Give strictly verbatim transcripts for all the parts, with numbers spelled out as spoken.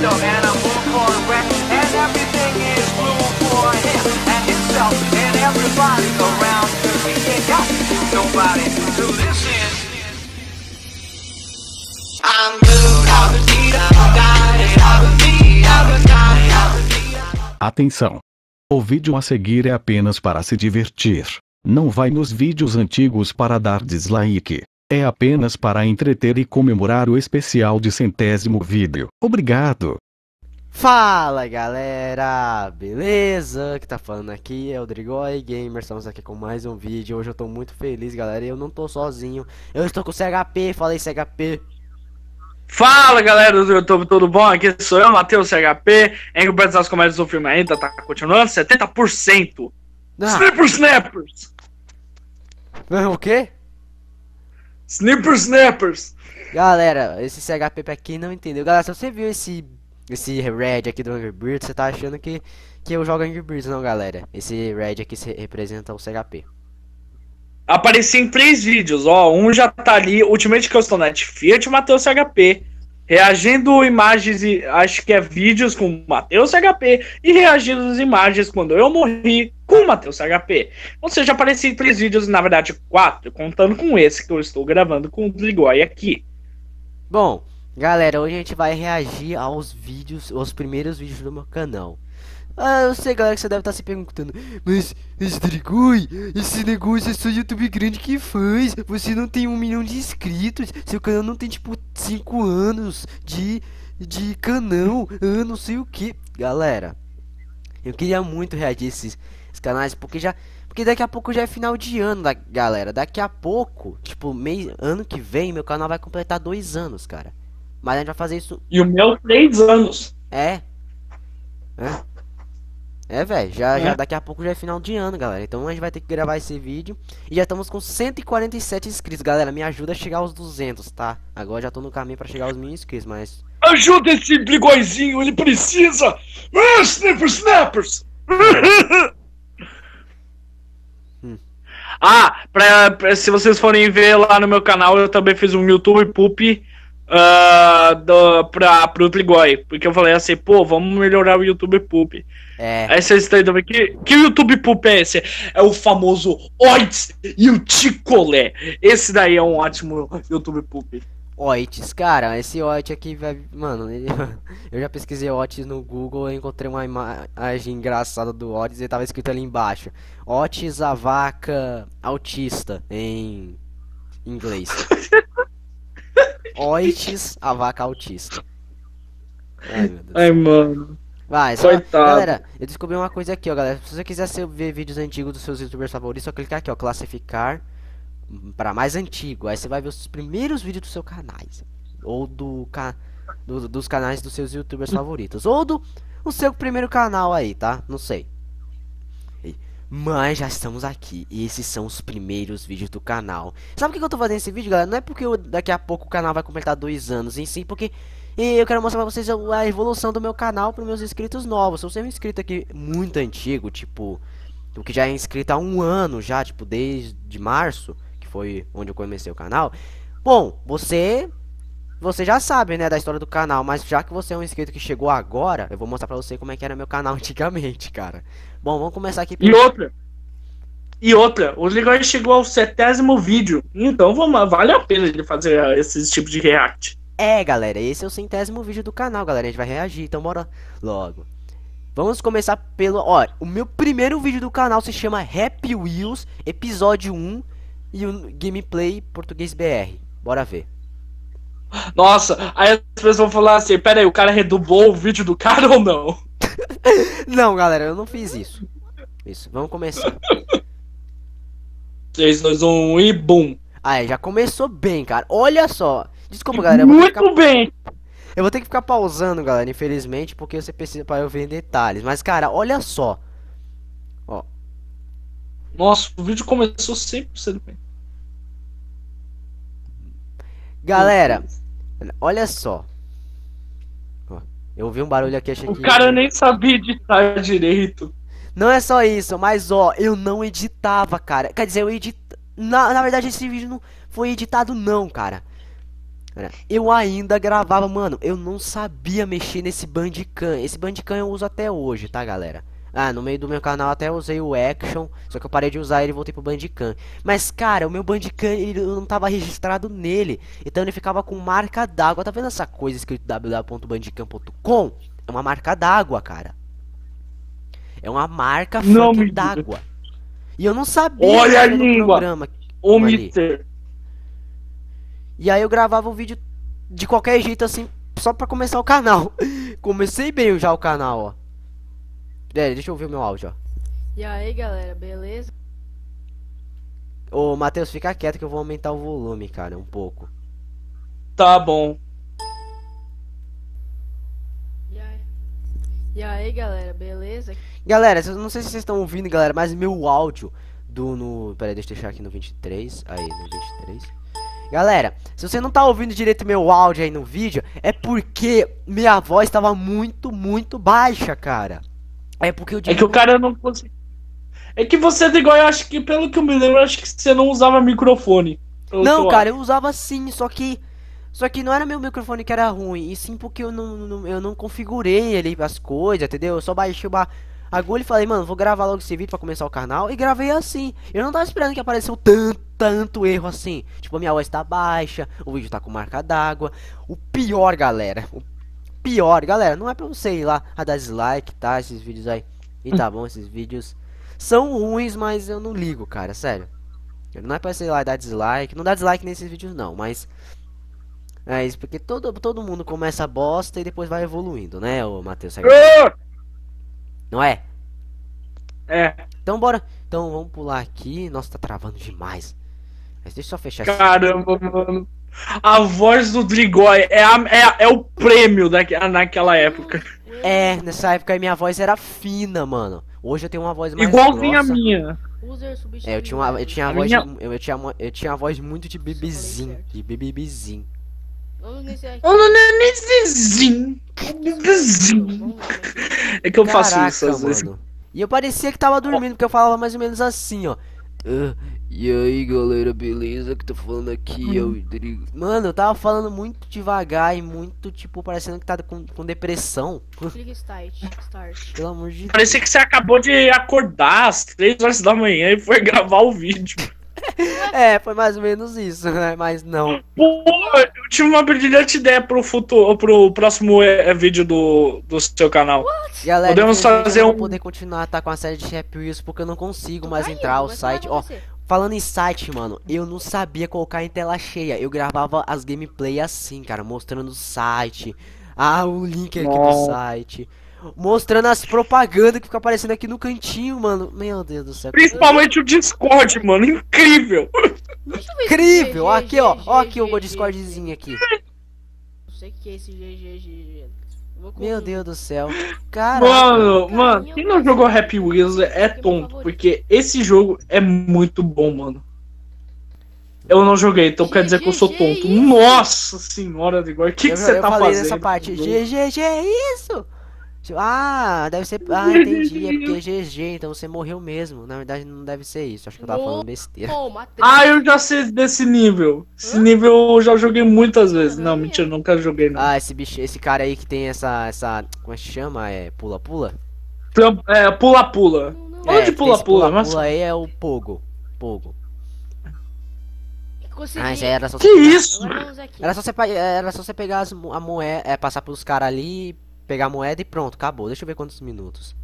up and a move correct, and everything is blue for him and himself and everybody around. He ain't got nobody to listen. I'm blue, I'm a deed, I'm a dying, I'm a deed, I'm a dying, I'm a deed. Atenção! O vídeo a seguir é apenas para se divertir. Não vai nos vídeos antigos para dar dislike. É apenas para entreter e comemorar o especial de centésimo vídeo. Obrigado! Fala galera, beleza? Que tá falando aqui é o Drigoi Gamer, estamos aqui com mais um vídeo. Hoje eu tô muito feliz, galera, e eu não tô sozinho. Eu estou com o C H P, falei C H P. Fala galera do YouTube, tudo bom? Aqui sou eu, Matheus C H P. Em comparação às comédias do filme ainda tá continuando, setenta por cento. Ah. Snipper Snappers! O quê? Snipper Snappers! Galera, esse C H P pra quem não entendeu. Galera, se você viu esse esse Red aqui do Angry Birds, você tá achando que, que eu jogo Angry Birds, não, galera. Esse Red aqui se representa o C H P. Apareci em três vídeos, ó. Um já tá ali, Ultimate Custom Net Fiat Matheus C H P. Reagindo imagens, e acho que é vídeos com Matheus C H P. E reagindo às imagens quando eu morri com Matheus C H P. Ou seja, apareci em três vídeos, na verdade quatro, contando com esse que eu estou gravando com o Drigoi aqui. Bom, galera, hoje a gente vai reagir aos vídeos, aos primeiros vídeos do meu canal. Ah, eu sei, galera, que você deve estar se perguntando, mas, mas Drigoi, esse negócio é só YouTube grande que faz. Você não tem um milhão de inscritos, seu canal não tem tipo cinco anos de, de canal, ah, não sei o que. Galera, eu queria muito reagir a esses, esses canais, porque já, porque daqui a pouco já é final de ano, da, galera. Daqui a pouco, tipo, mês, ano que vem, meu canal vai completar dois anos, cara. Mas a gente vai fazer isso. E o meu, três anos. É. É. É, velho, já, É. já daqui a pouco já é final de ano, galera. Então a gente vai ter que gravar esse vídeo. E já estamos com cento e quarenta e sete inscritos, galera. Me ajuda a chegar aos duzentos, tá? Agora já tô no caminho pra chegar aos mil inscritos, mas... Ajuda esse Drigoizinho, ele precisa! Ah, Snipper Snappers! Hum. Ah, pra, pra, se vocês forem ver lá no meu canal, eu também fiz um YouTube Poop uh, do, pra, pro Drigoi. Porque eu falei assim, pô, vamos melhorar o YouTube Poop. É... Aí vocês estão entendendo que, que o YouTube Poop é esse? É o famoso Oits e o Ticolé. Esse daí é um ótimo YouTube Poop. Oits, cara, esse Oits aqui, vai, mano, ele... eu já pesquisei Oits no Google e encontrei uma imagem engraçada do Oits e tava escrito ali embaixo: Oits, a vaca autista, em inglês. Oits, a vaca autista. Ai, meu Deus. Ai, mano. Vai, só, Coitado. galera, eu descobri uma coisa aqui, ó, galera. Se você quiser ser- ver vídeos antigos dos seus youtubers favoritos, só clicar aqui, ó, classificar para mais antigo. Aí você vai ver os primeiros vídeos do seu canal, ou do, ca... do dos canais dos seus youtubers favoritos, ou do o seu primeiro canal aí, tá? Não sei. E- Mas já estamos aqui, e esses são os primeiros vídeos do canal. Sabe por que que eu tô fazendo esse vídeo, galera? Não é porque eu- daqui a pouco o canal vai completar dois anos, em si, porque e eu quero mostrar pra vocês a a evolução do meu canal para meus inscritos novos. Se você é um inscrito aqui muito antigo, tipo, o que já é inscrito há um ano já, tipo, desde março, que foi onde eu comecei o canal. Bom, você você já sabe, né, da história do canal, mas já que você é um inscrito que chegou agora, eu vou mostrar pra você como é que era meu canal antigamente, cara. Bom, vamos começar aqui E outra. E outra, o Drigoi chegou ao centésimo vídeo. Então vamos, vale a pena ele fazer esses tipos de react. É, galera, esse é o centésimo vídeo do canal, galera. A gente vai reagir, então bora logo. Vamos começar pelo... Ó, o meu primeiro vídeo do canal se chama Happy Wheels, episódio um, e o gameplay português B R. Bora ver. Nossa, aí as pessoas vão falar assim, pera aí, o cara redublou o vídeo do cara ou não? Não, galera, eu não fiz isso. Isso, vamos começar. três, dois, um e boom. Aí, já começou bem, cara. Olha só. Desculpa, galera, eu vou ter que Muito ficar... bem. Eu vou ter que ficar pausando, galera, infelizmente, porque você precisa para eu ver em detalhes. Mas, cara, olha só. Ó. Nossa, o vídeo começou cem por cento bem. Galera, olha só. Ó, eu ouvi um barulho aqui, achei O que... cara nem sabia editar direito. Não é só isso, mas ó, eu não editava, cara. Quer dizer, eu edit... Na, na verdade, esse vídeo não foi editado não, cara. Eu ainda gravava, mano, eu não sabia mexer nesse Bandicam. Esse Bandicam eu uso até hoje, tá, galera? Ah, no meio do meu canal até usei o Action, só que eu parei de usar ele e voltei pro Bandicam. Mas, cara, o meu Bandicam, ele não tava registrado nele, então ele ficava com marca d'água. Tá vendo essa coisa escrito w w w ponto bandicam ponto com? É uma marca d'água, cara. É uma marca d'água. E eu não sabia. Olha a língua, programa, o mister. E aí eu gravava o vídeo de qualquer jeito, assim, só pra começar o canal. Comecei bem já o canal, ó. É, deixa eu ouvir o meu áudio, ó. E aí, galera, beleza? Ô, Matheus, fica quieto que eu vou aumentar o volume, cara, um pouco. Tá bom. E aí, e aí galera, beleza? Galera, eu não sei se vocês estão ouvindo, galera, mas meu áudio do no... Pera aí, deixa eu deixar aqui no vinte e três. Aí, no vinte e três. Galera, se você não tá ouvindo direito meu áudio aí no vídeo, é porque minha voz tava muito, muito baixa, cara. É porque eu É que o cara não consegue. É que você é igual, eu acho que, pelo que eu me lembro, eu acho que você não usava microfone. Não, cara, eu usava sim, só que. Só que não era meu microfone que era ruim, e sim porque eu não, não, eu não configurei ali as coisas, entendeu? Eu só baixei uma agulha e falei, mano, vou gravar logo esse vídeo pra começar o canal, e gravei assim. Eu não tava esperando que apareceu tanto, tanto erro assim. Tipo, a minha voz tá baixa, o vídeo tá com marca d'água. O pior, galera, o pior, galera, não é pra você ir lá a dar dislike, tá? Esses vídeos aí. E tá bom, esses vídeos são ruins, mas eu não ligo, cara, sério. Não é pra você ir lá e dar dislike. Não dá dislike nesses vídeos não, mas... É isso, porque todo, todo mundo começa bosta e depois vai evoluindo, né, ô Matheus? Não é? É. Então bora. Então vamos pular aqui. Nossa, tá travando demais. Mas deixa eu só fechar esse... Caramba, mano. A voz do Drigói é, a, é, é o prêmio daqui, naquela época. É, nessa época a minha voz era fina, mano. Hoje eu tenho uma voz mais igualzinha a grossa. minha. É, eu tinha uma, eu tinha a A voz, minha- de- eu, eu tinha uma, eu tinha a voz muito de bebezinho, de bebezinho. Vamos nesse aqui. Ô, nenenzinho. Bebezinho. Vamos lá, né? É que eu faço Caraca, isso às vezes. mano. E eu parecia que tava dormindo, porque eu falava mais ou menos assim, ó. Ah, e aí, galera, beleza? Que tô falando aqui, eu Rodrigo. Mano, eu tava falando muito devagar e muito, tipo, parecendo que tá com, com depressão. Clica start, start. Pelo amor de Deus. Parecia que você acabou de acordar às três horas da manhã e foi gravar o vídeo. É, foi mais ou menos isso, né? Mas não. Pô, eu tive uma brilhante ideia pro futuro, pro próximo é, vídeo do, do seu canal. Galera, Podemos infelizmente, fazer eu não vou um- poder continuar, tá, com a série de Rap Wheels, porque eu não consigo Tu mais caiu, entrar o mas vai site. Ó, acontecer. falando em site, mano, eu não sabia colocar em tela cheia. Eu gravava as gameplay assim, cara, mostrando o site. Ah, o link aqui do Nossa. site. Mostrando as propagandas que fica aparecendo aqui no cantinho, mano. Meu Deus do céu. Principalmente o Discord, mano. Incrível. Deixa eu ver esse Incrível! G G, Aqui, ó. G G, Ó aqui o G meu G, Discordzinho aqui. Não sei o que é esse G G, G G. Vou com- Meu Deus do céu. Caraca. Mano, mano, quem não jogou Happy Wheels é tonto, porque esse jogo é muito bom, mano. Eu não joguei, então quer dizer que eu sou G G, tonto. isso? Nossa senhora, o que, eu, que você eu tá falei fazendo? nessa parte. G G G, isso! Ah, deve ser. Ah, entendi. É porque é G G, então você morreu mesmo. Na verdade, não deve ser isso. Acho que eu tava falando besteira. Pô, matei. Ah, eu já sei desse nível. Esse nível eu já joguei muitas vezes. Não, mentira, nunca joguei, não. Ah, esse bicho, esse cara aí que tem essa. essa como é que chama? É pula-pula? É, pula-pula. Não, não. Onde É, esse pula-pula? Mas pula aí é o Pogo. Pogo. Consegui. Ah, isso aí era só que você pegar- isso? Agora vamos aqui. Era só você, pa- era só você pegar as mo- a moeda, é, passar pelos caras ali, pegar a moeda e pronto, acabou. Deixa eu ver quantos minutos.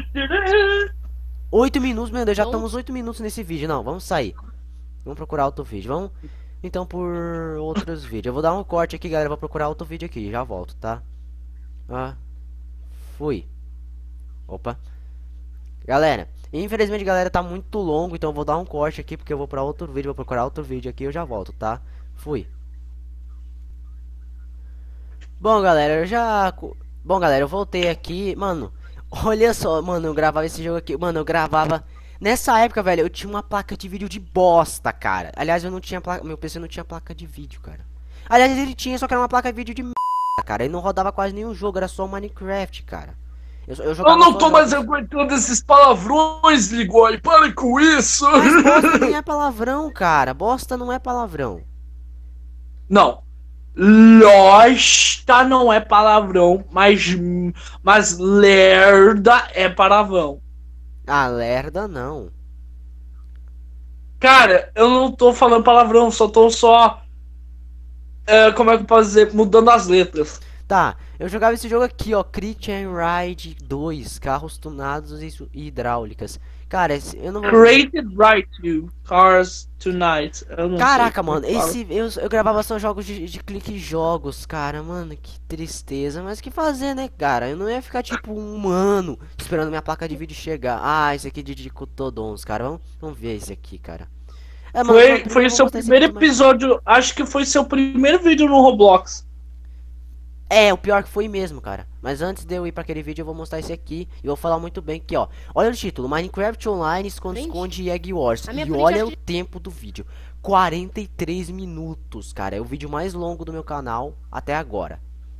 Oito minutos, meu Deus, já Não. estamos oito minutos nesse vídeo. Não, vamos sair. Vamos procurar outro vídeo. Vamos então por outros vídeos. Eu vou dar um corte aqui, galera. Eu vou procurar outro vídeo aqui. Já volto, tá? Ah, fui. Opa. Galera, infelizmente, galera, tá muito longo. Então eu vou dar um corte aqui porque eu vou pra outro vídeo. Vou procurar outro vídeo aqui e eu já volto, tá? Fui. Bom, galera, eu já... co- Bom, galera, eu voltei aqui. Mano, olha só, mano, eu gravava esse jogo aqui. Mano, eu gravava... Nessa época, velho, eu tinha uma placa de vídeo de bosta, cara. Aliás, eu não tinha placa... Meu P C não tinha placa de vídeo, cara. Aliás, ele tinha, só que era uma placa de vídeo de merda, cara. Ele não rodava quase nenhum jogo, era só o Minecraft, cara. Eu, eu, jogava Eu não só tô mais jogos- aguentando esses palavrões, Ligoi. Pare com isso. Mas bosta não é palavrão, cara. Bosta não é palavrão. Não. Losta não é palavrão, mas, mas lerda é palavrão. Ah, lerda não. Cara, eu não tô falando palavrão, só tô só. É, como é que eu posso dizer? Mudando as letras. Tá, eu jogava esse jogo aqui, ó, Christian Ride dois, carros tunados e su- e hidráulicas. Cara, esse, eu não vou... Created right to Cars Tonight. Eu não Caraca, sei como mano, é que fala. esse eu, eu gravava só jogos de, de clique jogos, cara, mano, que tristeza, mas que fazer, né, cara? Eu não ia ficar tipo um ano esperando minha placa de vídeo chegar. Ah, esse aqui é de Dicotodons, cara, vamos, vamos ver esse aqui, cara. É, mano, Foi, eu foi vou o seu mostrar esse primeiro vídeo, mas- episódio. Acho que foi seu primeiro vídeo no Roblox. É, o pior que foi mesmo, cara. Mas antes de eu ir pra aquele vídeo, eu vou mostrar esse aqui. E vou falar muito bem aqui, ó. Olha o título, Minecraft Online esconde-esconde e Egg Wars. A minha E print olha é o de- tempo do vídeo. quarenta e três minutos, cara. É o vídeo mais longo do meu canal até agora.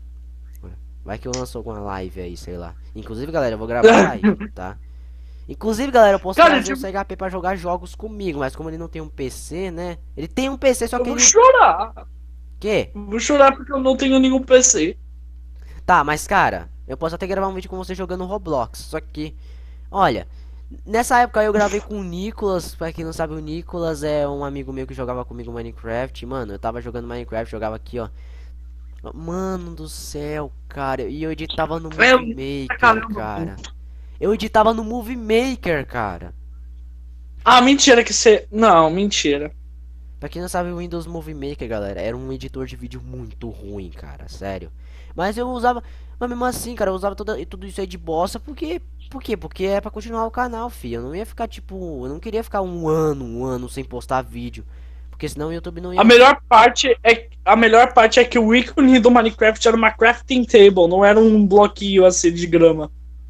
Vai que eu lanço alguma live aí, sei lá. Inclusive, galera, eu vou gravar live, tá? Inclusive, galera, eu posso Cara, trazer o tipo- C H P pra jogar jogos comigo. Mas como ele não tem um P C, né? Ele tem um P C, só Eu que vou ele... chorar. Quê? Eu vou chorar porque eu não tenho nenhum P C. Tá, mas cara, eu posso até gravar um vídeo com você jogando Roblox, só que, olha, nessa época eu gravei com o Nicolas, pra quem não sabe, o Nicolas é um amigo meu que jogava comigo Minecraft, mano, eu tava jogando Minecraft, jogava aqui, ó. Mano do céu, cara, e eu editava no É, Movie Maker, caramba. cara. Eu editava no Movie Maker, cara. Ah, mentira que você. Não, mentira. Pra quem não sabe, o Windows Movie Maker, galera, era um editor de vídeo muito ruim, cara, sério. Mas eu usava, mas mesmo assim, cara, eu usava toda, tudo isso aí de bosta, porque, por quê? Porque é pra continuar o canal, filho. Eu não ia ficar, tipo, eu não queria ficar um ano, um ano sem postar vídeo. Porque senão o YouTube não ia... A melhor parte é a melhor parte é que o ícone do Minecraft era uma crafting table, não era um bloquinho assim de grama.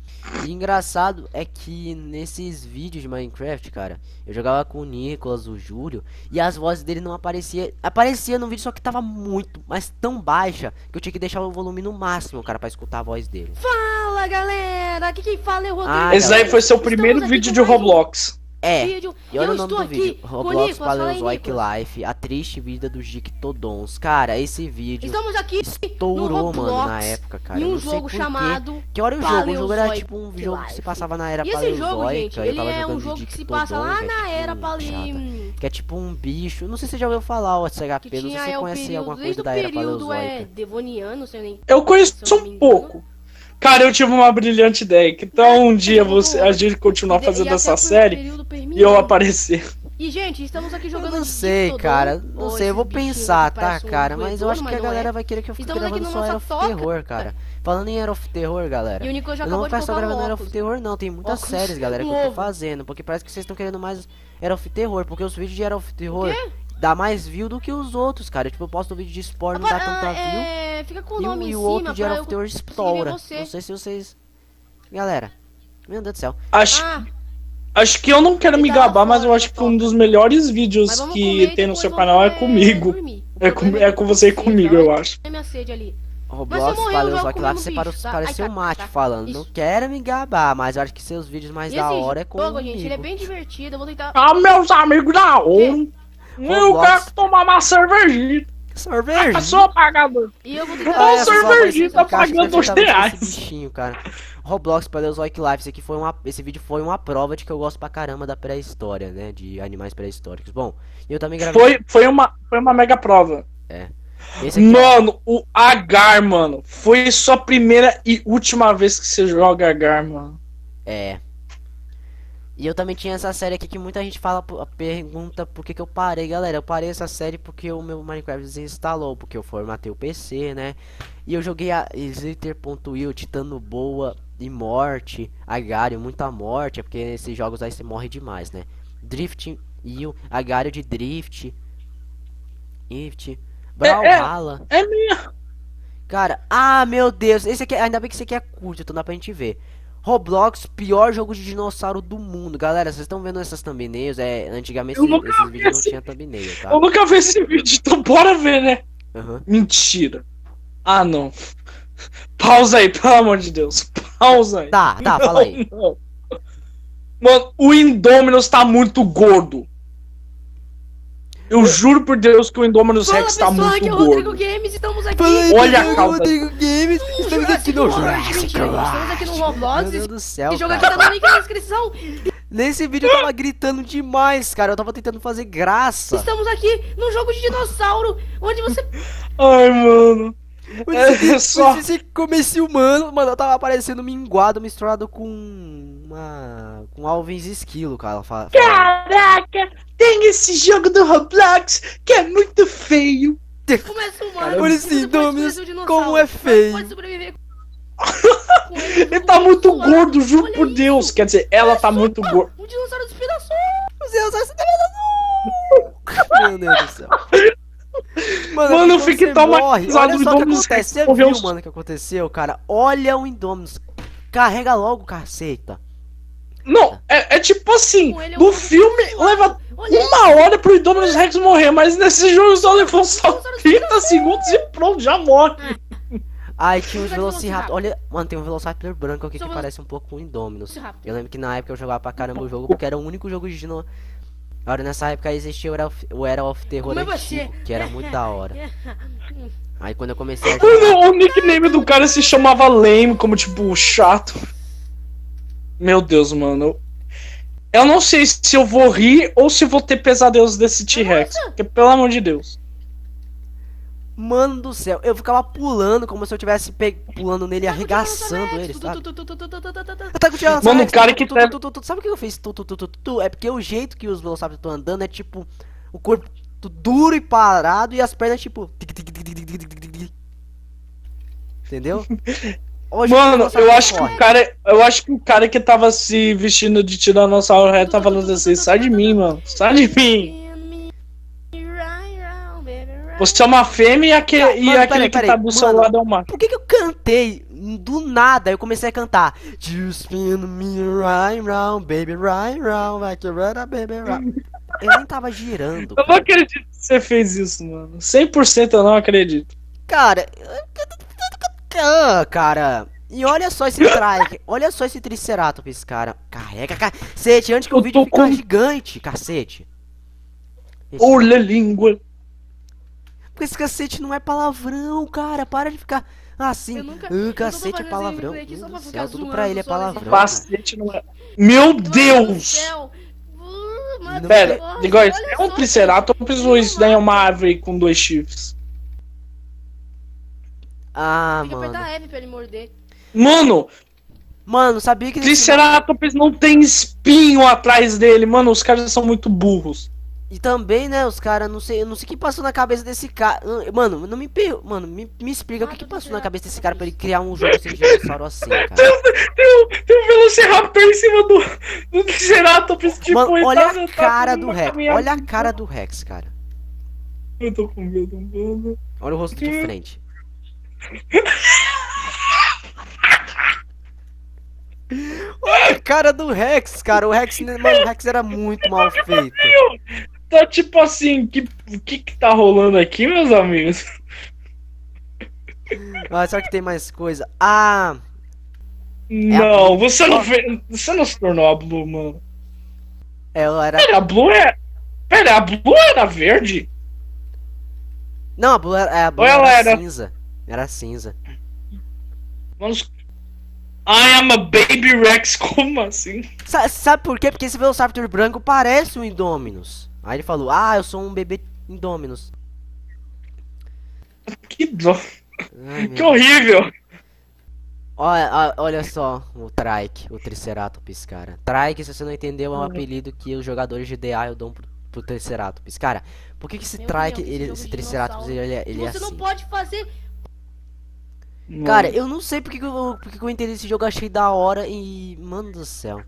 E engraçado é que nesses vídeos de Minecraft, cara, eu jogava com o Nicolas, o Júlio, e as vozes dele não apareciam. Aparecia no vídeo, só que tava muito, mas tão baixa, que eu tinha que deixar o volume no máximo, cara, pra escutar a voz dele. Fala, galera! Aqui quem fala é o Rodrigo. Ah, Esse aí galera. foi seu Estamos primeiro aqui vídeo com de mais um Roblox. É, vídeo. e olha eu o nome estou do aqui vídeo, com o Roblox Nicolas, fala aí, Paleozoic Nicolas. Life, a triste vida dos Dictodons. Cara, esse vídeo Estamos aqui estourou, no Roblox, mano, na época, cara. em Eu um não sei jogo por quê. chamado Que hora o jogo? O jogo era Paleozoic tipo um jogo que se Life. passava na era E esse jogo, paleozoica. gente, eu ele tava é um jogando jogo de que se passa Dictodon, lá que é na tipo era um pale... chata. Que é tipo um bicho. Não sei se você já ouviu falar, o S H que P. Não sei se tinha você é o conhece período, alguma desde coisa o da era período é paleozoica. devoniano, se eu nem... Eu conheço Se eu não me um engano. pouco. Cara, eu tive uma brilhante ideia. Que então um dia você, a gente continuar E de- e fazendo até essa o série período e eu permiano. aparecer. E, gente, estamos aqui Eu jogando não de sei, Dictodon. cara. Não Ó, sei, eu esse vou bichinho pensar, aqui tá, parece um cara? Mas eu roedor, acho que a não galera é. vai querer que eu fique Estamos aqui gravando no só nossa Era of toca. Terror, cara. Falando em Era of Terror, galera. E o Nico já Eu não acabou vou de ficar só colocar gravando um Era of óculos. Terror, não. Tem muitas Óculos séries, galera, que eu tô novo. fazendo. Porque parece que vocês estão querendo mais Era of Terror. Porque os vídeos de Era of Terror quê? dá mais view do que os outros, cara. Tipo, eu posto vídeo de Spore, não dá Agora, tanta view. é, fica com o E o, nome e em o cima outro de pra Era eu of Terror conseguir ver estoura. você. Não sei se vocês... Galera, meu Deus do céu. Acho, Ah, acho que eu não quero me Ele tava gabar, mas eu fora acho da que um toca. dos melhores vídeos mas vamos que comer e tem no depois seu vamos, canal é é, comigo. dormir. O É com, problema é com você e com comigo, sede, eu tá? acho. É minha sede ali. Roblox, Mas se eu morrer, eu valeu, jogo só que lá comendo você bicho, parece, tá? pareceu Ai, um tá, mate tá. falando. Isso. Não quero me gabar, mas eu acho que seus vídeos mais E da esse hora é com jogo, gente, ele é bem divertido. Eu vou tentar... Ah, meus amigos da hora. Eu Roblox. quero tomar uma cervejinha. Sorvete. Eu sou pagador. E eu vou Ah, tentar... essa só cervejinha vai se tá encaixar pagando dois perfeitamente nesse reais. bichinho, cara. Roblox Paleozoic Life, esse aqui foi uma, esse vídeo foi uma prova de que eu gosto pra caramba da pré-história, né, de animais pré-históricos. Bom, eu também gravei. Foi, foi, uma, foi uma mega prova. Esse aqui, ó, Mano, o Agar, mano. Foi sua primeira e última vez que você joga Agar, mano. é. E eu também tinha essa série aqui que muita gente fala, pergunta por que que eu parei, galera. Eu parei essa série porque o meu Minecraft desinstalou, porque eu formatei o P C, né? E eu joguei a Slither.io, Titano Boa e Morte, Agário, muita morte, é porque nesses jogos aí você morre demais, né? Drift Io, Agário de Drift, Ift, Brawlhalla. É minha. Cara, ah, meu Deus, esse aqui, ainda bem que esse aqui é curto, então dá pra gente ver. Roblox, pior jogo de dinossauro do mundo. Galera, vocês estão vendo essas thumbnails? É, antigamente Eu esses, nunca esses vi vídeos não esse- tinha thumbnail, tá? Eu nunca vi esse vídeo, então bora ver, né? Aham. Mentira. Ah, não. Pausa aí, pelo amor de Deus. Pausa aí. Tá, tá, Não, fala aí. não. Mano, o Indominus tá muito gordo. Eu juro por Deus que o Indominus Fala, Rex tá pessoal, muito aqui é o Rodrigo gordo. Games, estamos aqui. Fala aí, Olha a pessoal, cauda. Rodrigo Games. Um Estamos aqui no Jurassic World, Jurassic mentira, World. Estamos aqui no Meu Roblox. Deus do céu, Esse jogo aqui cara. tá no link na descrição. Nesse vídeo eu tava gritando demais, cara. Eu tava tentando fazer graça. Estamos aqui num jogo de dinossauro, onde você... Ai, mano. Esse, É só. esse começo humano, mano, eu tava parecendo minguado misturado com uma... com alvins esquilo, cara. Fala, fala. Caraca, tem esse jogo do Roblox que é muito feio. Começa humano. Por você isso, pode Indominus, sobreviver um como dinossauro, é mas feio. Pode sobreviver com ele, Ele tá muito Olha gordo, juro isso. por Deus. Quer dizer, ela tá muito gorda. Um dinossauro de inspiração. Meu Deus, essa Meu Deus do céu. Mano, eu quando fiquei você traumatizado. morre, olha O só o que Indominus acontece. Rex Você morreu. viu, mano, o que aconteceu, cara? Olha o Indominus. Carrega logo, caceta. Não, é, é tipo assim, Com ele é no um filme dinossauro. leva Olha uma hora pro Indominus Rex morrer, mas nesse jogo só levou só trinta segundos e pronto, já morre. Ai, tinha uns Vai Velociraptor. Velociraptor. Olha, mano, tem um Velociraptor branco aqui Só que Velo- parece um pouco com o Indominus. Velociraptor. Eu lembro que na época eu jogava pra caramba o jogo porque era o único jogo de dino. Agora nessa época existia o Era of, o Era of Terror Como é antigo, você? que era muito da hora. Aí quando eu comecei a jogar. Mano, o nickname do cara se chamava Lame, como tipo, chato. Meu Deus, mano. Eu não sei se eu vou rir ou se vou ter pesadelos desse T-Rex. Porque, pelo amor de Deus. Mano do céu, eu ficava pulando como se eu tivesse pe... pulando nele, arregaçando ele, sabe? Eu tava com o Tiranossauro Mano, o Rex, cara tu, que tu, tá- tu, tu, tu, sabe o que eu fiz? Tu, tu, tu, tu, tu? É porque o jeito que os Velociraptors estão andando é tipo o corpo tu- duro e parado e as pernas tipo tic, tic, tic, tic, tic, tic, tic, tic, tic. Entendeu? Hoje Mano, eu acho que o cara. Eu acho que o cara que tava se vestindo de Tiranossauro Rex tá falando assim, sai de mim, mano. Sai de mim. Você é uma fêmea e, aque- Tá, e mano, aquele peraí, que peraí, tá do seu mano. lado é o macho. Por que que eu cantei do nada? Eu comecei a cantar. You spin me right round, baby, right round, like a rubber, baby, right. Eu nem tava girando. Eu não Cara, acredito que você fez isso, mano. cem por cento eu não acredito. cara, ah, cara. E olha só esse trike, olha só esse Triceratops, cara. Carrega, cacete, antes que o Eu vídeo tô ficar com- gigante, cacete. Esse- Olha a língua. Porque esse cacete não é palavrão, cara. Para de ficar assim. Eu nunca- Ah, eu tô cacete é fazendo palavrão. esse gameplay aqui só Meu pra Deus do ficar céu, tudo zoando pra ele é só nesse palavrão. Bastante não é. Meu Deus! Não- Pera, igual isso Olha é um só, Triceratops ou isso daí é uma árvore com dois chifres? Ah, Tem que apertar mano. F pra ele morder. Mano, Mano, sabia que nesse- Triceratops não tem espinho atrás dele. Mano, os caras são muito burros. E também, né, os caras, não sei, eu não sei o que passou na cabeça desse cara. Mano, não me per... Mano, me, me explica o que, que passou na cabeça desse cara pra ele criar um jogo sem dinossauro assim, cara. Tem um, tem um Velociraptor em cima do, do Triceratops. Tipo, Mano, ele olha tá- a tá cara fazendo do uma Rex. caminhada. Olha a cara do Rex, cara. Eu tô com medo, mano. Olha o rosto de frente. Olha a cara do Rex, cara. O Rex, mano, o Rex era muito mal feito. Tá tipo assim, que, o que que tá rolando aqui, meus amigos? Ah, será que tem mais coisa? Ah, Não, você não fez. Você não se tornou a Blue, mano. ela era. Pera, a Blue é. Pera, a Blue era verde? Não, a Blue era, a Blue Ou ela era era- cinza. Era cinza. Vamos. I am a baby Rex, como assim? Sa- sabe por quê? Porque esse Velociraptor branco parece um Indominus. Aí ele falou, ah, eu sou um bebê Indominus. Que dó. Ai, Que meu... horrível. olha, a- olha só o Trike, o Triceratops, cara. Trike, se você não entendeu, é um apelido que os jogadores de D A eu dão pro, pro Triceratops. Cara, por que que esse Meu Trike, Deus, esse ele, jogo esse de Triceratops, dinossauro. ele, é- ele é Você assim? não pode fazer. Cara, eu não sei porque que eu, porque que eu entendi esse jogo, achei da hora e... Mano do céu.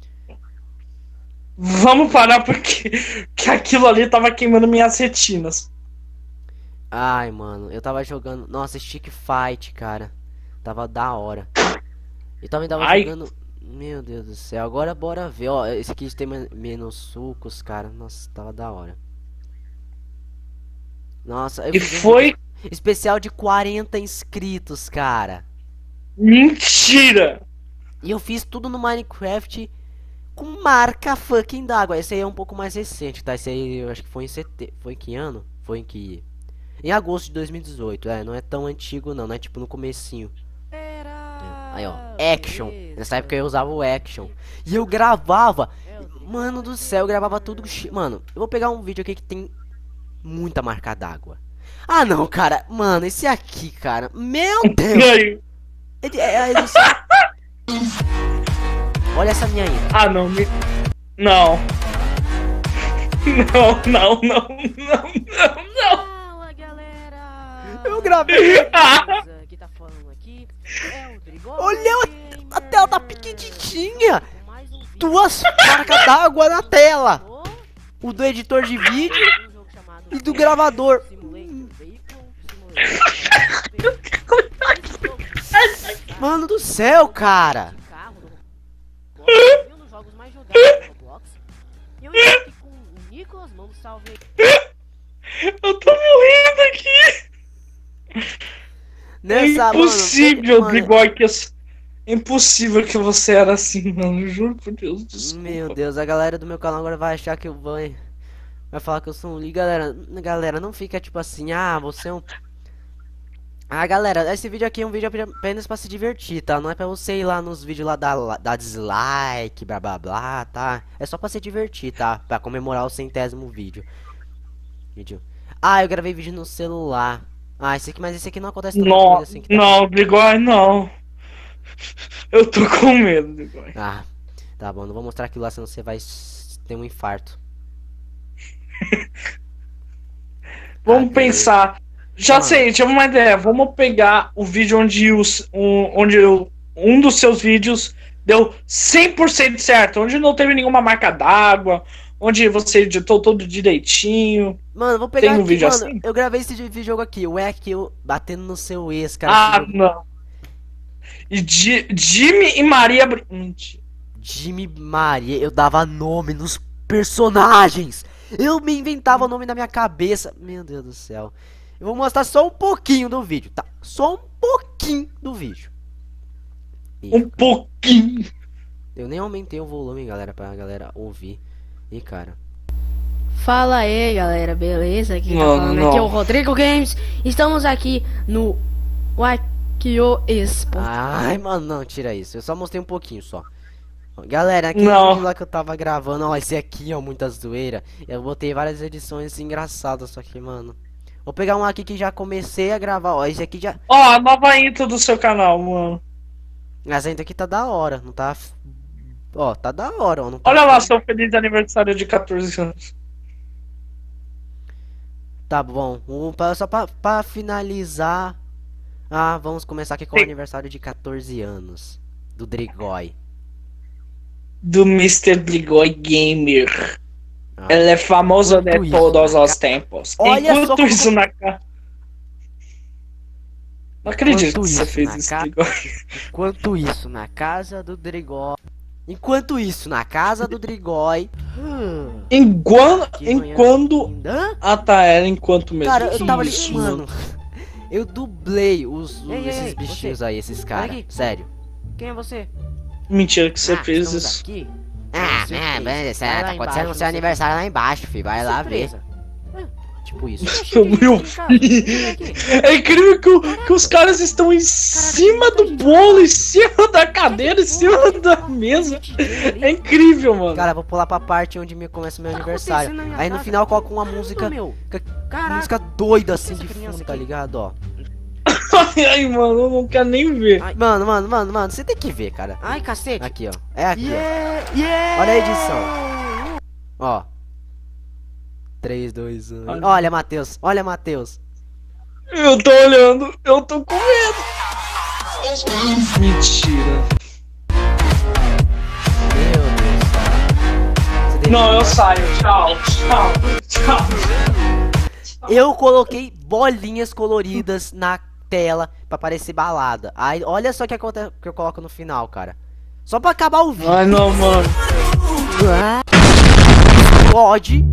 Vamos parar porque que aquilo ali tava queimando minhas retinas. Ai, mano, eu tava jogando... Nossa, Stick Fight, cara. Tava da hora. Eu também tava Ai. jogando... Meu Deus do céu, agora bora ver, ó. Esse aqui tem men- menos sucos, cara. Nossa, tava da hora. Nossa, eu E fiz um foi vídeo especial de quarenta inscritos, cara. mentira. E eu fiz tudo no Minecraft com marca fucking d'água. Esse aí é um pouco mais recente, tá? Esse aí eu acho que foi em setembro. Foi em que ano? Foi em que... Em agosto de dois mil e dezoito. É, não é tão antigo não, não é tipo no comecinho. Aí, ó, Action. Nessa época eu usava o Action. E eu gravava. Mano do céu, eu gravava tudo. Mano, eu vou pegar um vídeo aqui que tem muita marca d'água. Ah, não, cara. Mano, esse aqui, cara. Meu Deus. Ele, é, ele... Olha essa minha aí. Ah, não. Me... Não. Não, não, não, não, não, não. Fala, galera. Eu gravei. Ah. Que tá falando aqui é o Drigol. Olha, a tela tá pequenininha. Duas marcas d'água na tela. O do editor de vídeo e do gravador. Mano do céu, cara. Eu tô morrendo aqui. Nessa, é impossível, mano, Drigol, que eu... É impossível que você era assim, mano. Juro por Deus. Desculpa. Meu Deus, a galera do meu canal agora vai achar que eu vou. Vai falar que eu sou um li. Galera, galera, não fica tipo assim, ah, você é um. Ah, galera, esse vídeo aqui é um vídeo apenas pra se divertir, tá? Não é pra você ir lá nos vídeos lá dar, dar dislike, blá blá blá, tá? É só pra se divertir, tá? Pra comemorar o centésimo vídeo. Vídeo. Ah, eu gravei vídeo no celular. Ah, esse aqui, mas esse aqui não acontece tanta não, coisa assim que tá. Não, Drigol, não. Eu tô com medo, Drigol. Ah, tá bom, não vou mostrar aquilo lá, senão você vai ter um infarto. Vamos Ah, pensar. Já Mano. sei, tive uma ideia. Vamos pegar o vídeo onde, os, um, onde eu, um dos seus vídeos deu cem por cento certo. Onde não teve nenhuma marca d'água. Onde você editou todo direitinho. Mano, vou pegar Tem um aqui, vídeo mano. assim? Eu gravei esse vi- jogo aqui, o E Q batendo no seu ex, cara. Ah, esse jogo- não. E Ji- Jimmy e Maria. Br- Mentira. Jimmy Maria, eu dava nome nos personagens. Eu me inventava nome na minha cabeça. Meu Deus do céu. Eu vou mostrar só um pouquinho do vídeo, tá? Só um pouquinho do vídeo. Ih, Um pouquinho. eu nem aumentei o volume, galera, pra galera ouvir. E cara. Fala aí, galera, beleza? Quem tá Não, falando não. aqui é o Rodrigo Games. Estamos aqui no Wakio Expo. Ai, mano, não, tira isso. Eu só mostrei um pouquinho só. Ó, galera, aqui Não. no vídeo lá que eu tava gravando, ó, esse aqui, ó, muita zoeira. Eu botei várias edições engraçadas, só que, mano. Vou pegar um aqui que já comecei a gravar, ó. Esse aqui já. Ó, a nova intro do seu canal, mano. Essa intro aqui tá da hora, não tá. Ó, tá da hora, ó. Não tá... Olha lá, seu feliz aniversário de quatorze anos. Tá bom. Um, pra- só pra, pra finalizar. Ah, vamos começar aqui com o Sim. aniversário de quatorze anos. Do Drigói. Do mister Drigol Gamer. Ah, Ele é famoso de Enquanto isso, todos na os ca- tempos. Olha só Enquanto como- isso na cara. Não acredito Enquanto que você isso fez na isso, ca- Drigol. Enquanto isso, na casa do Drigói. Enquanto isso, na casa do Drigói. Hum, Enquanto. que manhã Enquanto. linda. Ah, tá, era enquanto mesmo. Cara, eu Que tava ali. isso, Mano, eu dublei os, os- Ei, ei, esses ei, bichinhos você. aí, esses Olha caras. aqui. Sério. Quem é você? Mentira que você Ah, fez Estamos isso. aqui. Ah, Você é, fez. mas Vai tá lá acontecendo embaixo, no seu você aniversário lá embaixo, fi. Vai lá ver. Surpresa. Tipo isso. Eu cheguei Meu aqui em casa, vem aqui. É incrível que, o- que os caras estão em cima do bolo, em cima da cadeira, em cima da mesa. É incrível, mano. Cara, vou pular pra parte onde me começa o meu Tá aniversário. acontecendo na minha Aí no casa? final coloca uma música. Ô, meu. ca- Caraca. Música doida assim de Essa criança fundo, tá aqui. ligado? Ó. Ai, ai, mano, eu não quero nem ver. Ai. Mano, mano, mano, mano, você tem que ver, cara. Ai, cacete. Aqui, ó. É aqui, Yeah, yeah. Olha a edição. ó. Ó. três, dois, um. Olha. Olha, Matheus. Olha, Matheus. Eu tô olhando, eu tô com medo. Mentira. Meu Deus, cara. Você Não, deveria- eu saio. Tchau, tchau, tchau. Eu coloquei bolinhas coloridas na tela pra parecer balada. Aí, olha só o que acontece que eu coloco no final, cara. Só pra acabar o vídeo. Ai, não, mano. Pode.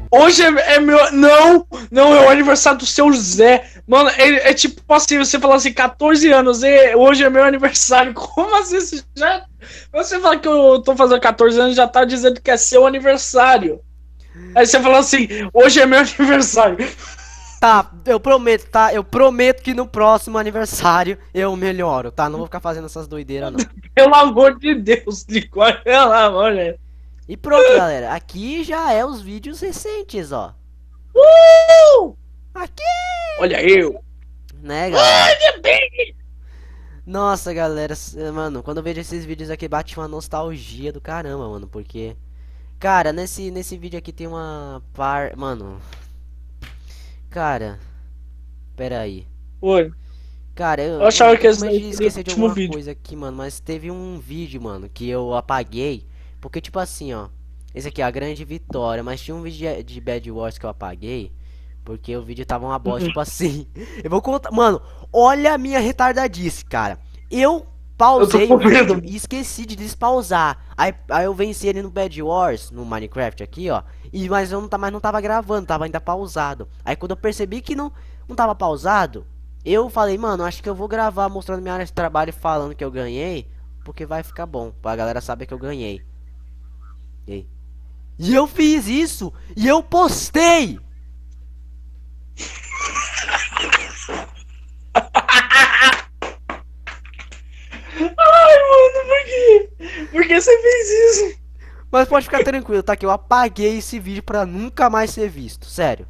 Hoje é, é meu. Não, não, é o aniversário do seu Zé. Mano, é, é tipo assim, você fala assim, quatorze anos, e hoje é meu aniversário. Como assim? Você, já, você fala que eu tô fazendo quatorze anos, já tá dizendo que é seu aniversário. Aí você fala assim, hoje é meu aniversário. Tá, eu prometo, tá? Eu prometo que no próximo aniversário eu melhoro, tá? Não vou ficar fazendo essas doideiras, não. Pelo amor de Deus, Nicole, pelo amor de Deus. E pronto, galera. Aqui já é os vídeos recentes, ó. Uh! Aqui! Olha eu. Né, galera? Nossa, galera. Mano, quando eu vejo esses vídeos aqui, bate uma nostalgia do caramba, mano. Porque, cara, nesse, nesse vídeo aqui tem uma par... Mano... Cara... Pera aí. Oi. Cara, eu, Eu achava que esse eu daí esqueci seria o de último alguma vídeo. coisa aqui, mano. Mas teve um vídeo, mano, que eu apaguei. Porque, tipo assim, ó. Esse aqui é a grande vitória. Mas tinha um vídeo de, de Bad Wars que eu apaguei. Porque o vídeo tava uma bosta, tipo assim. Eu vou contar. Mano, olha a minha retardadice, cara. Eu pausei Eu tô o com medo. vídeo e esqueci de despausar. Aí, aí eu venci ele no Bad Wars, no Minecraft aqui, ó. E, mas eu não, tá, mas não tava gravando, tava ainda pausado. Aí quando eu percebi que não, não tava pausado, eu falei, mano, acho que eu vou gravar mostrando minha área de trabalho e falando que eu ganhei. Porque vai ficar bom, pra galera saber que eu ganhei. E aí? E eu fiz isso! E eu postei! Ai, mano, por quê? Por que você fez isso? Mas pode ficar tranquilo, tá? Que eu apaguei esse vídeo pra nunca mais ser visto, sério.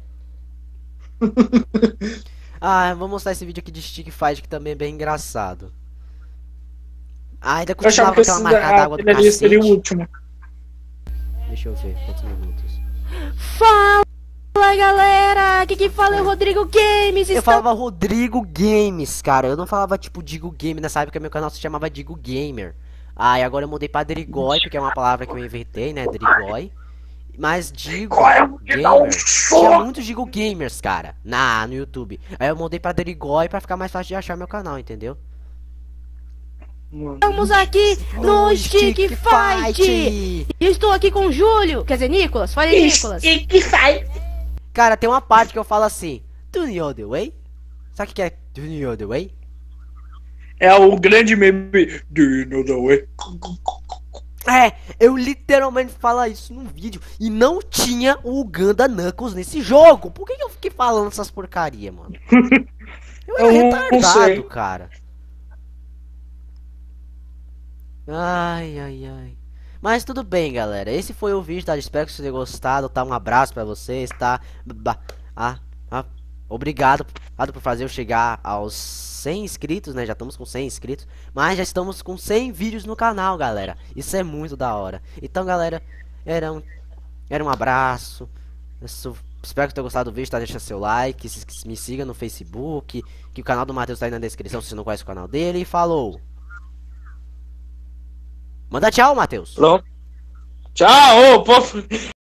Ah, vou mostrar esse vídeo aqui de Stick Fight, que também é bem engraçado. Ah, ainda Eu achava continuava que com esse aquela marcada da- água do aquele ali seria o cacete. último. Deixa eu ver quantos minutos. Fala, galera! Aqui quem fala é o Rodrigo Games. Eu Estamos falava Rodrigo Games, cara. Eu não falava tipo Digo Game. Nessa época meu canal se chamava Digo Gamer. Ah, e agora eu mudei pra Drigói, porque é uma palavra que eu inventei, né? Drigói. Mas Digo Qual é o que dá um Gamer. Tinha soco? muitos Digo Gamers, cara. Na, no YouTube. Aí eu mudei pra Drigói pra ficar mais fácil de achar meu canal, entendeu? aqui no Stick Fight. E eu estou aqui com o Júlio. Quer dizer, Nicolas. Fala aí, Nicolas. Cara, tem uma parte que eu falo assim: Do you know the way? Sabe o que é Do you know the way? É o grande meme. Do you know the way? É, eu literalmente falo isso num vídeo. E não tinha o Uganda Knuckles nesse jogo. Por que que eu fiquei falando essas porcaria, mano? Eu era Eu não retardado, sei. cara. Ai, ai, ai. Mas tudo bem, galera. Esse foi o vídeo, tá? Espero que vocês tenham gostado, tá? Um abraço pra vocês, tá? Ba- ah, ah, obrigado, obrigado por fazer eu chegar aos cem inscritos, né? Já estamos com cem inscritos. Mas já estamos com cem vídeos no canal, galera. Isso é muito da hora. Então, galera, era um, era um abraço. Eu sou- espero que tenham gostado do vídeo, tá? Deixa seu like, se- me siga no Facebook, que o canal do Matheus tá aí na descrição se você não conhece o canal dele. E falou! Manda tchau, Matheus. Pronto. Tchau, ô, povo.